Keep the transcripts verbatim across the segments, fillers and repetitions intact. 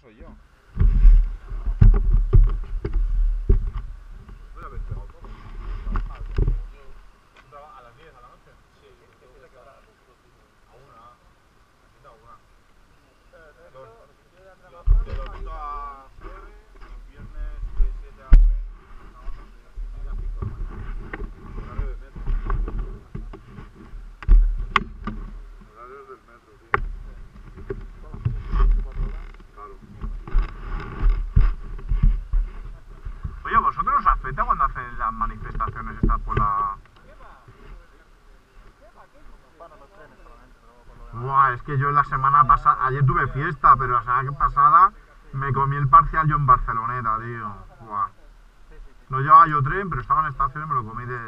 soy yo. ¿No lo habéis pegado todo? ¿A las diez de la noche? Sí, a una. A una. De domingo a jueves, los viernes de siete a tres, sábado de seis a cinco de la mañana. Horario de metro. Horarios del metro, tío. Claro. Oye, ¿vosotros os afecta cuando hacen las manifestaciones estas por la...? Buah, es que yo la semana pasada, ayer tuve fiesta, pero la semana pasada me comí el parcial yo en Barceloneta, tío. Buah. No llevaba yo tren, pero estaba en estación y me lo comí de...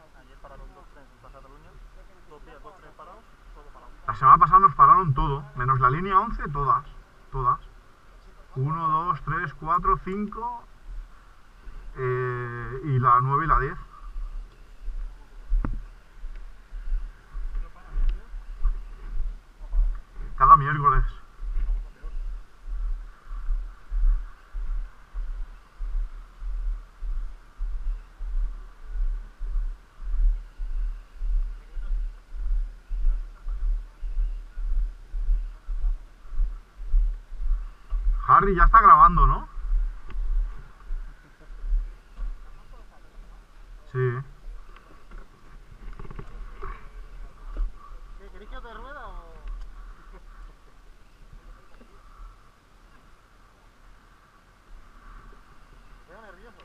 La semana pasada nos pararon todo, menos la línea once, todas, todas. uno, dos, tres, cuatro, cinco eh, y la nueve y la diez. Cada miércoles. Harry ya está grabando, ¿no? Sí. ¿Qué, ¿Queréis que te rueda o...? Veo nervioso.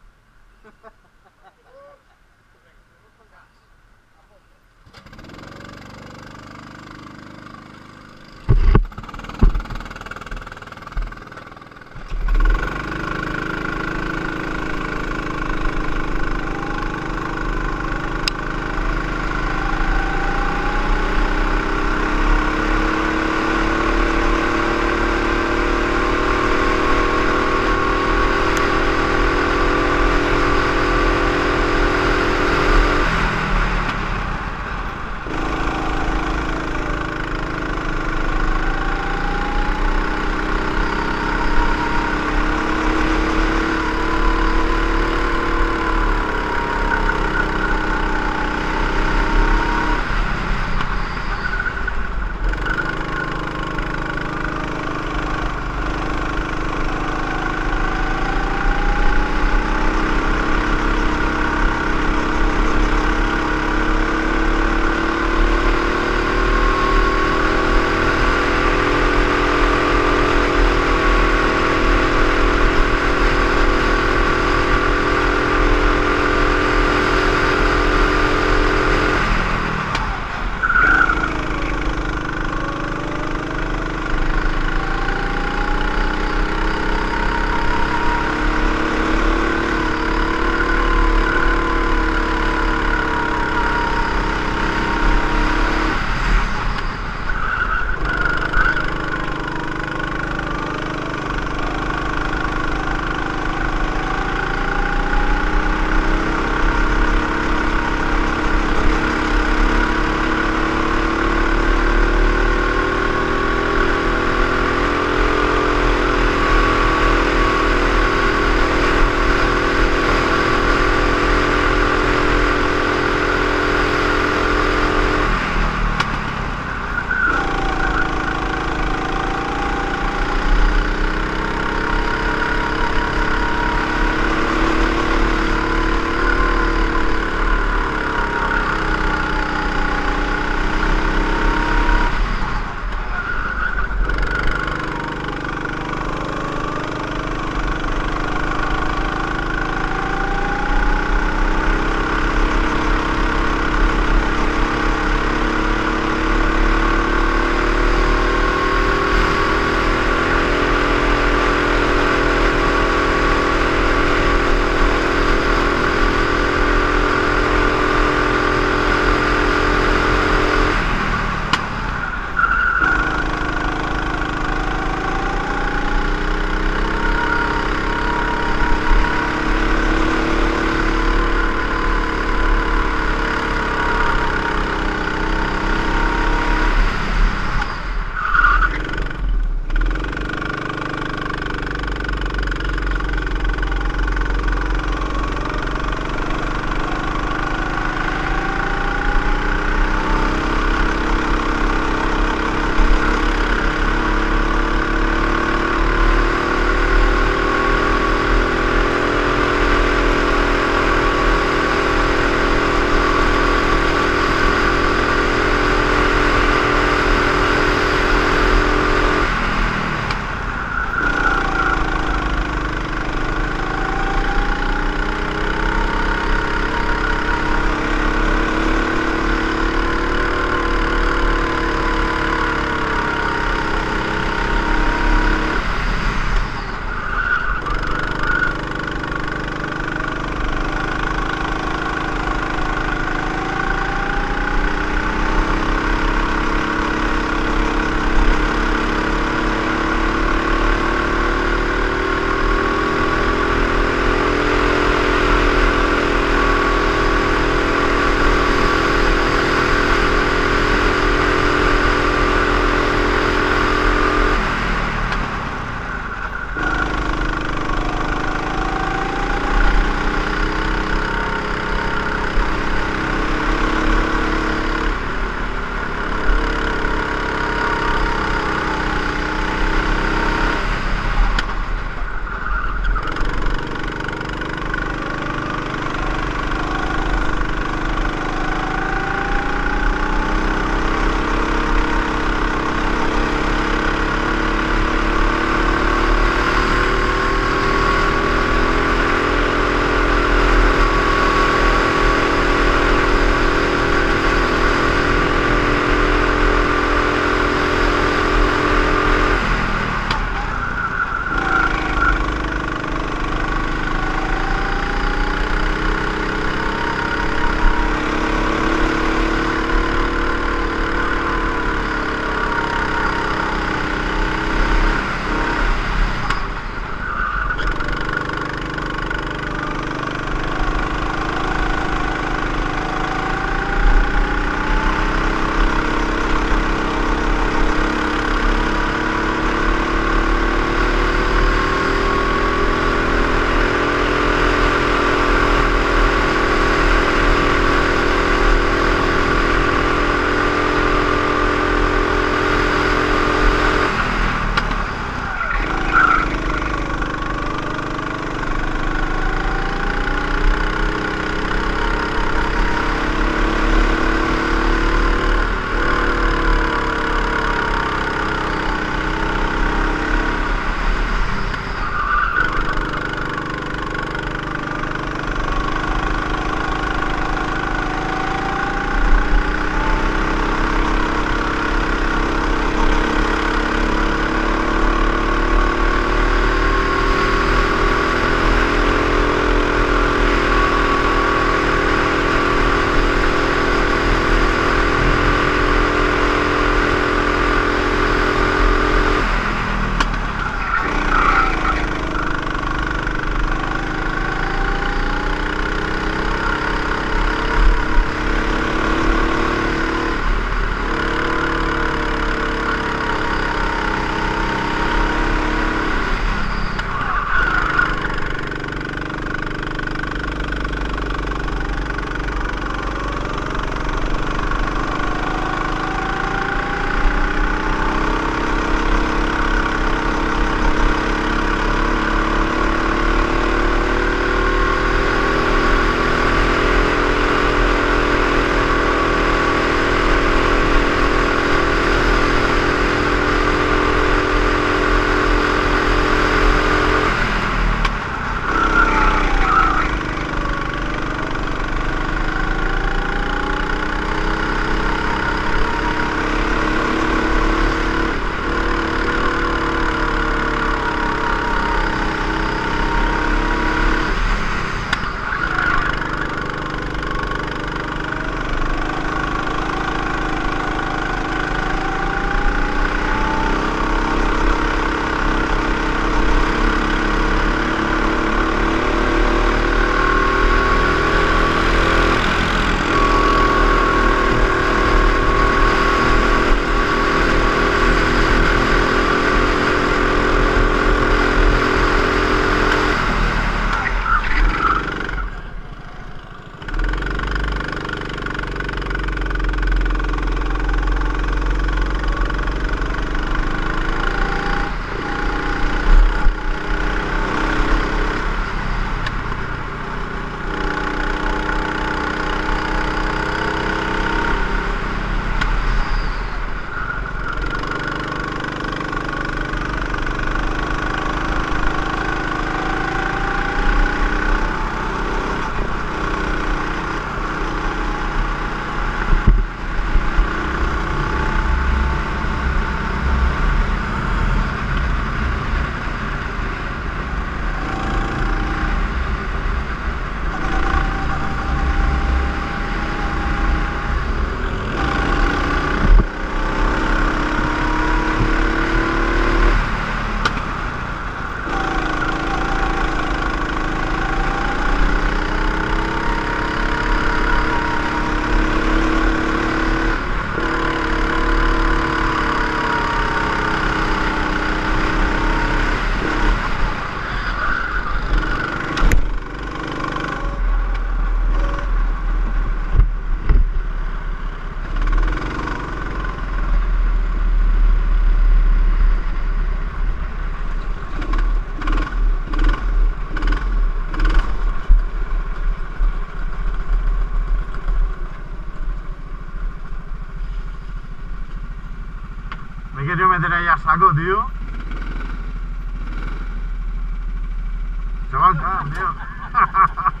saco, tío. Se va al can, tío.